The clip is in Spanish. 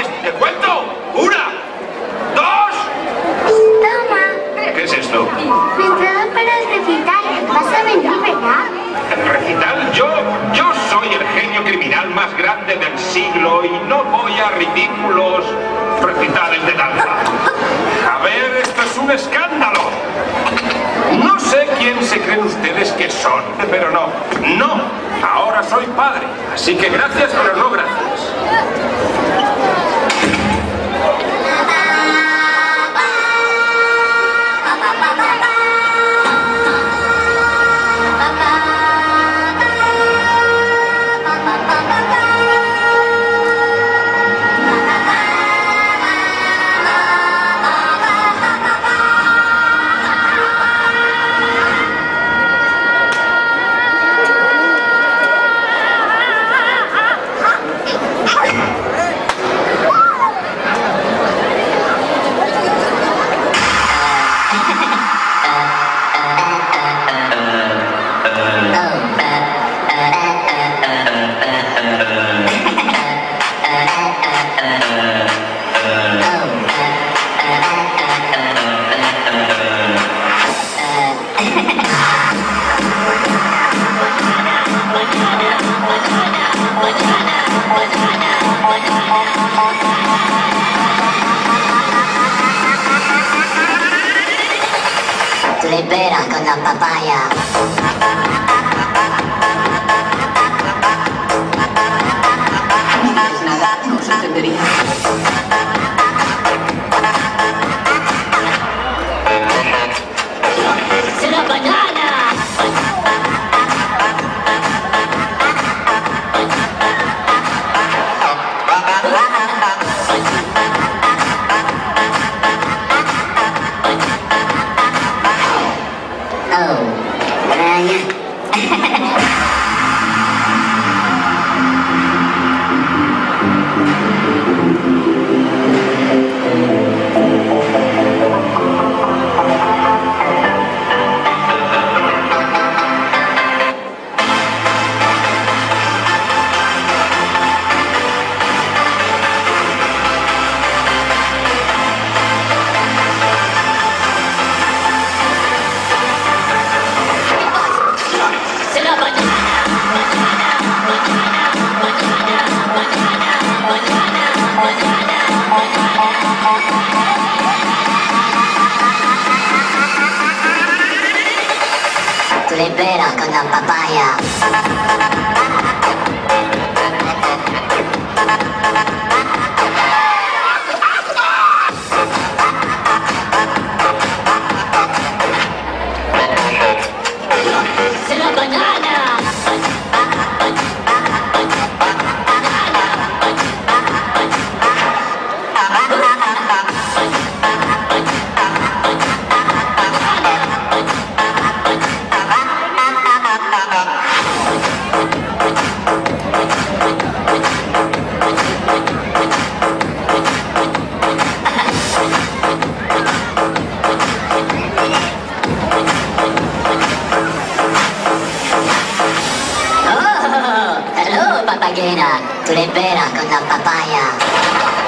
Pues te cuento. 1, 2. Toma. ¿Qué es esto? Mi entrada para el recital. Vas a venir, ¿verdad? ¿El recital? Yo soy el genio criminal más grande del siglo y no voy a ridículos recitales de danza. A ver, esto es un escándalo. No sé quién se creen ustedes que son, pero no. Ahora soy padre, así que gracias, pero no gracias. Libera con la papaya. No dices nada, no se entendería. ¡Será banana! Libera con la papaya. ¡Será banana! Hello, papayera. Tu libera con la papaya.